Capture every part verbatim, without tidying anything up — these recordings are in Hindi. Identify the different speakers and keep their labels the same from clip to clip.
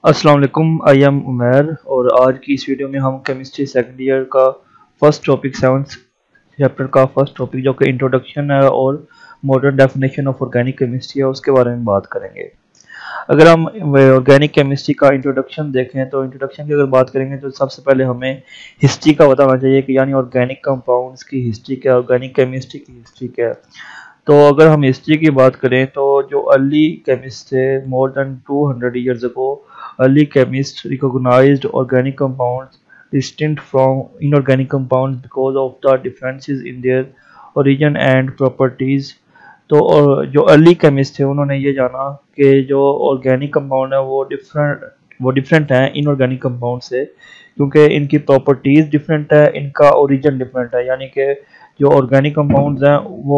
Speaker 1: अस्सलाम वालेकुम, आई एम उमैर और आज की इस वीडियो में हम केमिस्ट्री सेकंड ईयर का फर्स्ट टॉपिक सेवन्थ चैप्टर का फर्स्ट टॉपिक जो कि इंट्रोडक्शन है और modern definition of organic chemistry है उसके बारे में बात करेंगे। अगर हम ऑर्गेनिक केमिस्ट्री का इंट्रोडक्शन देखें तो इंट्रोडक्शन की अगर बात करेंगे तो सबसे पहले हमें हिस्ट्री का बताना चाहिए कि यानी ऑर्गेनिक कंपाउंड्स की हिस्ट्री क्या है, ऑर्गेनिक केमिस्ट्री की हिस्ट्री क्या है। तो अगर हम हिस्ट्री की बात करें तो जो अर्ली केमिस्ट थे more than two hundred years ago, early chemist recognised organic compounds distinct from inorganic compounds because of the differences in their origin and properties। तो और जो अर्ली केमिस्ट थे उन्होंने ये जाना कि जो ऑर्गेनिक कंपाउंड है वो डिफरेंट वो डिफरेंट हैं इनऑर्गेनिक कंपाउंड से, क्योंकि इनकी प्रॉपर्टीज़ डिफरेंट है, इनका ओरिजिन डिफरेंट है। यानी कि जो ऑर्गेनिक कंपाउंड्स हैं वो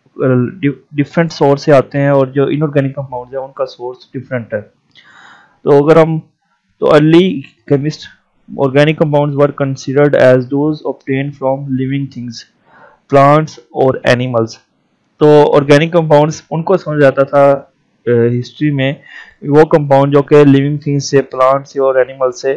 Speaker 1: डिफरेंट सोर्स से आते हैं और जो इनऑर्गेनिक कंपाउंड्स हैं उनका सोर्स डिफरेंट है। तो अगर हम तो early chemist organic compounds were considered as those obtained from living things, plants or animals। तो organic compounds उनको समझा जाता था हिस्ट्री uh, में वो कंपाउंड जो कि लिविंग थिंग्स से, प्लांट से और एनिमल से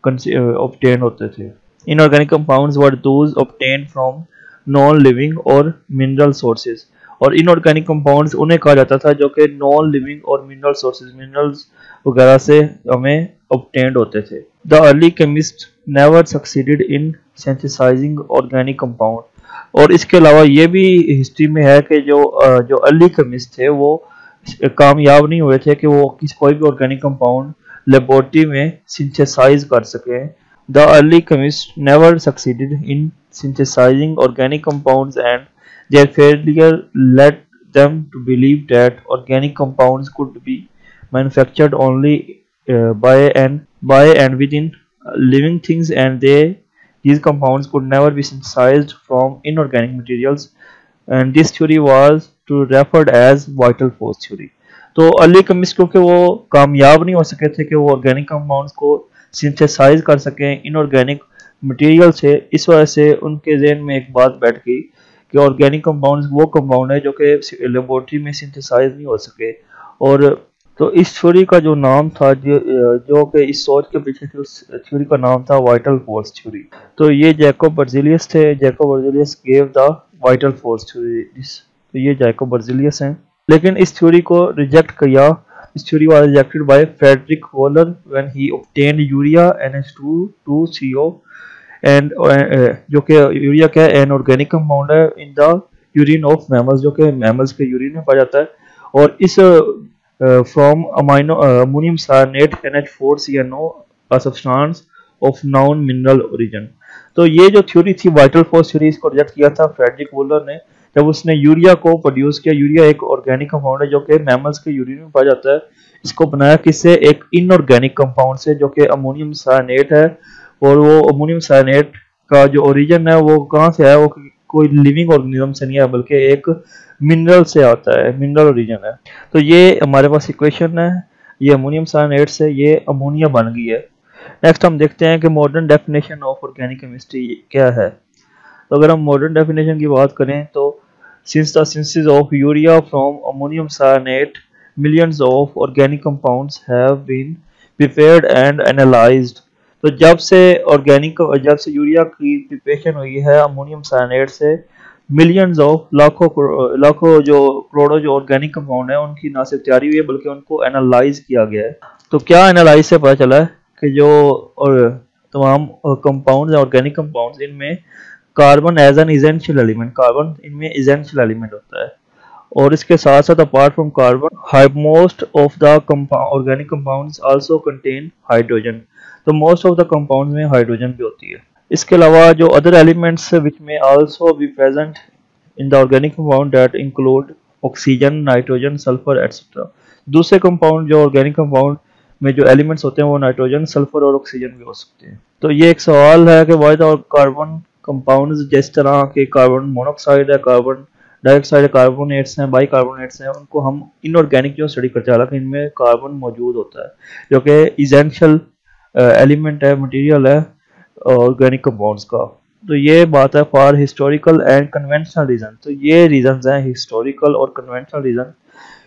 Speaker 1: ऑब्टेन होते थे। Inorganic compounds were those obtain from non living और मिनरल सोर्सेज, और इनऑर्गेनिक कंपाउंड्स उन्हें कहा जाता था जो कि नॉन लिविंग और मिनरल सोर्सेज, मिनरल्स वगैरह से हमें ऑब्टेन्ड होते थे। The early chemist never succeeded in synthesising organic compound. और इसके अलावा ये भी हिस्ट्री में है कि जो जो अर्ली केमिस्ट थे वो कामयाब नहीं हुए थे कि वो किस कोई भी ऑर्गेनिक कंपाउंड लेबोरेटरी में सिंथेसाइज कर सके। The early chemist never succeeded in synthesising organic compounds and their failure led them to believe that organic compounds could be manufactured only uh, by and by and within uh, living things, and they these compounds could never be synthesized from inorganic materials, and this theory was to referred as vital force theory। तो अर्ली केमिस्ट क्योंकि वो कामयाब नहीं हो सके थे कि वो ऑर्गेनिक कंपाउंड्स को सिंथेसाइज कर सकें इनऑर्गेनिक मटेरियल से, इस वजह से उनके जहन में एक बात बैठ गई कि ऑर्गेनिक कंपाउंड्स वो कंपाउंड है जो कि लेबोरेटरी में सिंथेसाइज नहीं हो सके। और तो इस थ्योरी का जो नाम था जो जो कि इस सोच के पीछे थी, उस थ्योरी का नाम था वाइटल फोर्स थ्योरी। तो ये जैकोब बर्ज़िलियस थे, Jacob Berzelius gave the vital force theory. तो ये जैकोब बर्ज़िलियस हैं, लेकिन इस थ्योरी को रिजेक्ट किया। इस theory was rejected by Friedrich Wohler when he obtained urea N H two two C O and जो कि यूरिया क्या है, एन ऑर्गेनिक कंपाउंड है in the urine of mammals, जो कि मैमल्स के यूरिन में पाया जाता है। और इस from amino ammonium cyanate N H four C N O a substance of non mineral origin. तो ये जो थ्योरी थी वाइटल फोर्स थ्योरी, इसको रिजेक्ट किया था फ्रेडरिक वॉलर ने जब उसने यूरिया को प्रोड्यूस किया। यूरिया एक ऑर्गेनिक कंपाउंड है जो कि मैमल्स के यूरिन में पाया जाता है। इसको बनाया किससे, एक इनऑर्गेनिक कंपाउंड से जो कि अमोनियम सायनेट है। और वो अमोनियम सायनेट का जो ओरिजिन है वो कहाँ से है, वो कोई लिविंग ऑर्गेनिज्म से नहीं है बल्कि एक मिनरल से आता है, मिनरल ओरिजिन है। तो ये हमारे पास इक्वेशन है, ये अमोनियम सायनेट से ये अमोनिया बन गई है। नेक्स्ट हम देखते हैं कि modern definition of organic chemistry क्या है। तो अगर हम मॉडर्न डेफिनेशन की बात करें तो since the synthesis of urea from ammonium cyanate millions of organic compounds have been prepared and analysed. तो जब से ऑर्गेनिक जब से यूरिया की प्रिपरेशन हुई है अमोनियम सायनेट से, मिलियंस ऑफ लाखों लाखों जो करोड़ों जो ऑर्गेनिक कंपाउंड है उनकी ना सिर्फ तैयारी हुई है बल्कि उनको एनालाइज किया गया है। तो क्या एनालाइज से पता चला है कि जो और तमाम कंपाउंड्स हैं ऑर्गेनिक कंपाउंड्स, इनमें carbon as an essential element, carbon इनमें इसेंशियल एलिमेंट होता है। और इसके साथ साथ apart from carbon most of the organic compounds also contain hydrogen. तो मोस्ट ऑफ द कंपाउंड्स में हाइड्रोजन भी होती है। इसके अलावा जो other elements which may also be present in the organic compound that include oxygen, nitrogen, sulphur etcetera. दूसरे कंपाउंड जो ऑर्गेनिक कंपाउंड में जो एलिमेंट्स होते हैं वो नाइट्रोजन, सल्फर और ऑक्सीजन भी हो सकते हैं। तो ये एक सवाल है कि वाई द कार्बन कंपाउंड्स, जिस तरह के कार्बन मोनोऑक्साइड है, कार्बन डाइऑक्साइड, कार्बोनेट्स हैं, बाइकार्बोनेट्स हैं, उनको हम इनऑर्गेनिक जो स्टडी करते हैं, हालांकि इनमें कार्बन मौजूद होता है जो कि इसेंशियल एलिमेंट है, मटेरियल है ऑर्गेनिक कंपाउंड्स का। तो ये बात है for historical and conventional reason. तो ये रीजंस हैं हिस्टोरिकल और कन्वेंशनल रीजन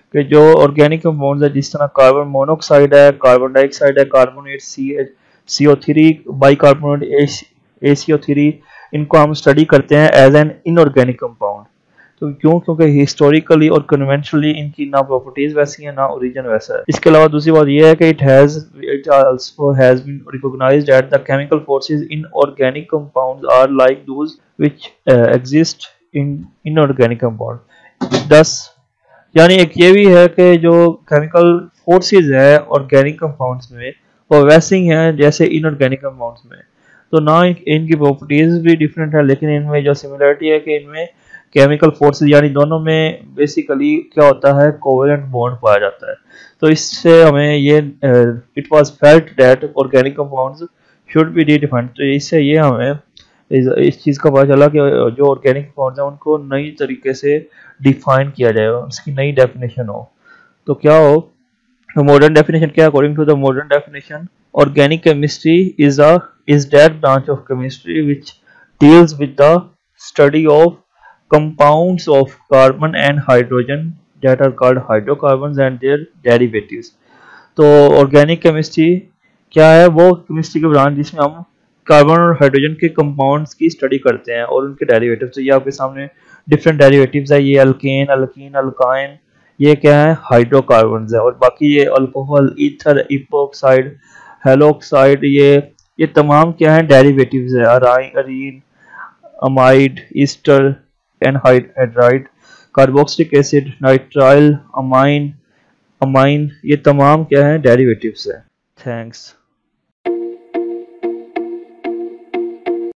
Speaker 1: कि जो ऑर्गेनिक कंपाउंड्स है जिस तरह कार्बन मोनोऑक्साइड है, कार्बन डाइऑक्साइड है, carbonate C C O three, bicarbonate A C O three, इनको हम स्टडी करते हैं एज एन इनऑर्गेनिक कंपाउंड। तो क्यों? क्योंकि हिस्टोरिकली और कन्वेंशनली इनकी ना प्रॉपर्टीज वैसी हैं ना ओरिजिन वैसा है। इसके अलावा दूसरी बात यह है कि it has it also has been recognised that the chemical forces in organic compounds are like those which exist in inorganic compound. Thus यानी एक ये भी है कि जो केमिकल फोर्सेस है ऑर्गेनिक कंपाउंड्स में वो वैसे ही हैं जैसे इनऑर्गेनिक कंपाउंड्स में। तो ना इनकी प्रॉपर्टीज भी डिफरेंट है, लेकिन इनमें जो सिमिलरिटी है कि इनमें केमिकल फोर्सेस यानी दोनों में बेसिकली क्या होता है, कोवेलेंट बॉन्ड पाया जाता है। तो इससे हमें ये it was felt that organic compounds should be redefined. तो इससे ये हमें इस, इस चीज़ का पता चला कि जो ऑर्गेनिक कंपाउंड्स हैं उनको नई तरीके से डिफाइन किया जाए, उसकी नई डेफिनेशन हो। तो क्या हो मॉडर्न डेफिनेशन क्या? According to the modern definition, organic chemistry is a is that branch of chemistry which deals with the study of compounds of carbon and hydrogen that are called hydrocarbons and their derivatives। तो ऑर्गेनिक केमिस्ट्री क्या है? वो केमिस्ट्री की ब्रांच जिसमें हम कार्बन और हाइड्रोजन के कंपाउंड्स की स्टडी करते हैं और उनके डेरिवेटिव्स। तो ये आपके सामने डिफरेंट डेरिवेटिव्स है, ये अल्केन, अल्कीन, अल्काइन, ये क्या है? हाइड्रोकार्बन्स है। और बाकी ये अल्कोहल, ईथर, इपोक्साइड, हेलोक्साइड, ये ये तमाम क्या है? डेरिवेटिव्स है। Arene, arene, amide, ester, anhydride, carboxylic acid, nitrile, amine, amine, ये तमाम क्या है? डेरिवेटिव्स है। थैंक्स।